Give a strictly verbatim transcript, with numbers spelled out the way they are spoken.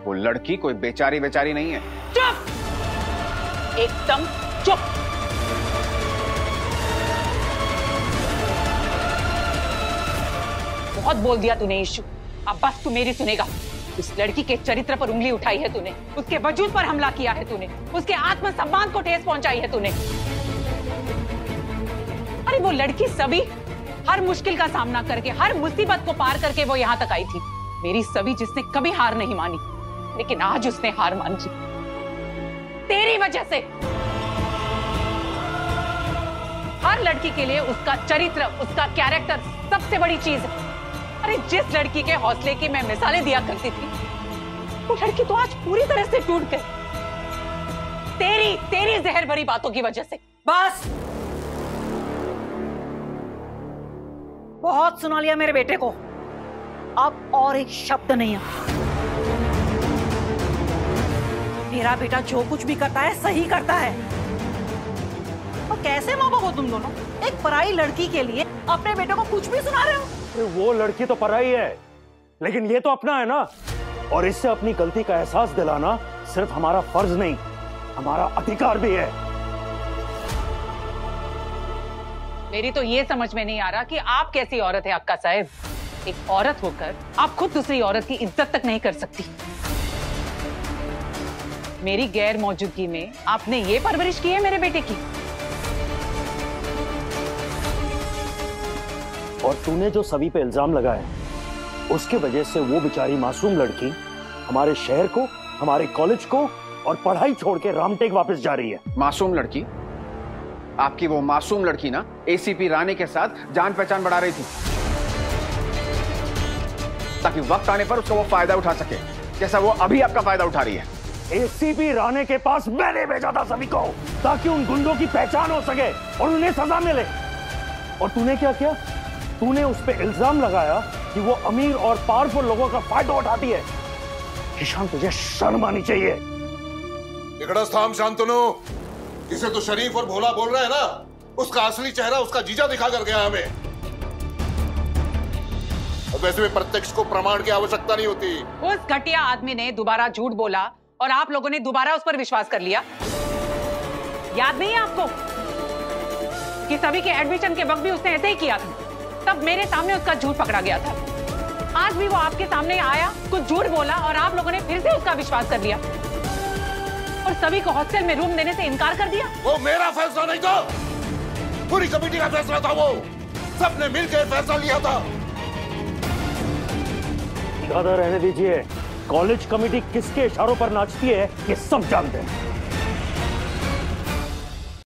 वो लड़की कोई बेचारी बेचारी नहीं है। चुप, एकदम चुप। बहुत बोल दिया तूने ईशु, अब बस तू मेरी सुनेगा। उस लड़की के चरित्र पर उंगली उठाई है तूने, उसके वजूद पर हमला किया है तूने, उसके आत्मसम्मान को ठेस पहुंचाई है तूने। अरे वो लड़की सभी हर मुश्किल का सामना करके, हर मुसीबत को पार करके वो यहां तक आई थी। मेरी सभी जिसने कभी हार नहीं मानी, लेकिन आज उसने हार मान ली तेरी वजह से। हर लड़की के लिए उसका चरित्र, उसका कैरेक्टर सबसे बड़ी चीज है। अरे जिस लड़की के हौसले की मैं मिसालें दिया करती थी, वो लड़की तो आज पूरी तरह से टूट गई तेरी तेरी जहर भरी बातों की वजह से। बस, बहुत सुना लिया मेरे बेटे को, अब और एक शब्द नहीं है। मेरा बेटा जो कुछ भी करता है सही करता है। और कैसे माँ बाप हो तुम दोनों, एक पराई लड़की के लिए अपने बेटे को कुछ भी सुना रहे हो। वो लड़की तो पराई है, लेकिन ये तो अपना है ना। और इससे अपनी गलती का एहसास दिलाना सिर्फ हमारा फर्ज नहीं, हमारा अधिकार भी है। मेरी तो ये समझ में नहीं आ रहा कि आप कैसी औरत है अक्का साहब। एक औरत होकर आप खुद दूसरी औरत की इज्जत तक नहीं कर सकती। मेरी गैर मौजूदगी में आपने ये परवरिश की है मेरे बेटे की। और तूने जो सभी पे इल्जाम लगाया, उसके वजह से वो बेचारी मासूम लड़की हमारे शहर को, हमारे कॉलेज को और पढ़ाई छोड़ के रामटेक वापस जा रही है। मासूम लड़की? आपकी वो मासूम लड़की ना एसीपी राणे के साथ जान पहचान बढ़ा रही थी, ताकि वक्त आने पर उसका वो फायदा उठा सके, जैसा वो अभी आपका फायदा उठा रही है। एसीपी राणे के पास मैंने भेजा था सभी को, ताकि उन गुंडों की पहचान हो सके और उन्हें सजा मिले। और तूने क्या किया? तूने उस पे इल्जाम लगाया कि वो अमीर और पावरफुल लोगों का फायदा उठाती है। ईशान, तुझे शर्म आनी चाहिए। इकड़स्थाम शांतनु, जिसे तो शरीफ और भोला बोल रहा है ना, उसका असली चेहरा उसका जीजा दिखा कर गया हमें। और वैसे भी प्रत्यक्ष को प्रमाण की आवश्यकता नहीं होती। उस घटिया आदमी ने दोबारा झूठ बोला और आप लोगों ने दोबारा उस पर विश्वास कर लिया। याद नहीं है आपको कि सभी के एडमिशन के वक्त भी उसने ऐसे ही किया था? तब मेरे सामने उसका झूठ पकड़ा गया था। आज भी वो आपके सामने आया, कुछ झूठ बोला और आप लोगों ने फिर से उसका विश्वास कर लिया और सभी को हॉस्टल में रूम देने से इनकार कर दिया। वो मेरा फैसला नहीं था, पूरी कमेटी का फैसला था। वो सबने मिलकर फैसला लिया था। ज्यादा रहने दीजिए। कॉलेज कमेटी किसके इशारों पर नाचती है ये सब जानते हैं।